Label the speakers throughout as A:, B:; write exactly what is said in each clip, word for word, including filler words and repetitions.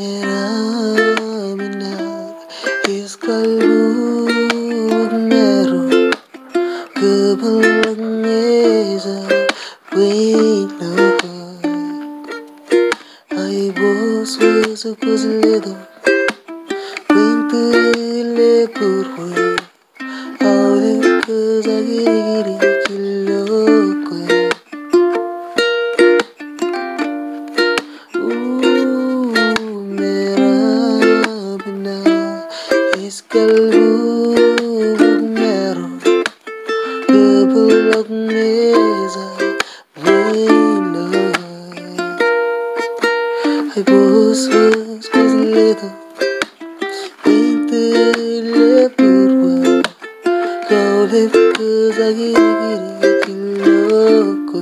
A: मेरा benar is kalbu meru kebalangeza wina ai bos su kuzledo wintile kurwa aure kuzagiri kiloko kalbu meru kebalak meza wina ai bos kuzledo wintile kurwa aure kuzagiri kiloko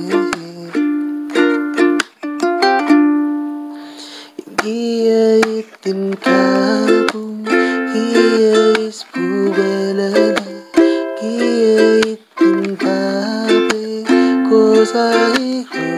A: Gia itin kabu, gia is pugalala, gia itin kabe, cosa hijo.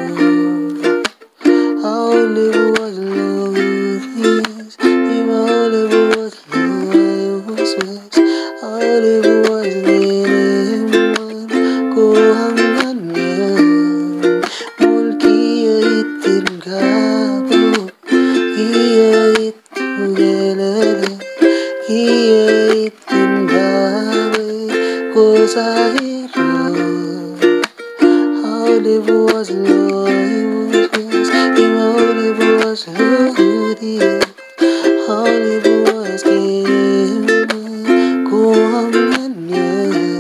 A: All it was love is, all it was love was, all it was lemon, go hanganan, mulkia itin kabu. Gia itu gelele, gia itu babe, cosa hijo. All it was love was, all it was love, all it was game, kuamanya.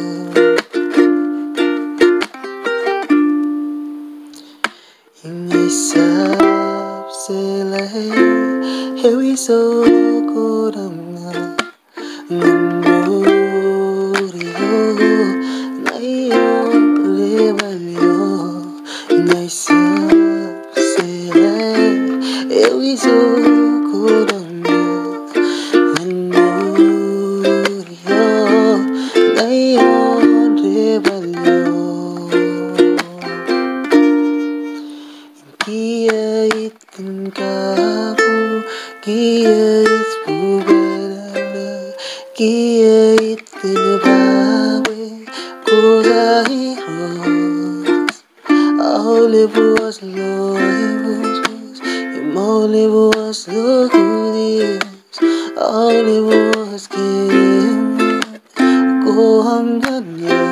A: Ini sab selai. Hewi so kodamna Nandoriyo Nayo rebalyo Naisa sele Hewi so kodamna Nandoriyo Nayo rebalyo Kia itin kabu Gia is pugalala, gia itin babe, cosa hijos. All it was love was, all it was love, all it was game, go hum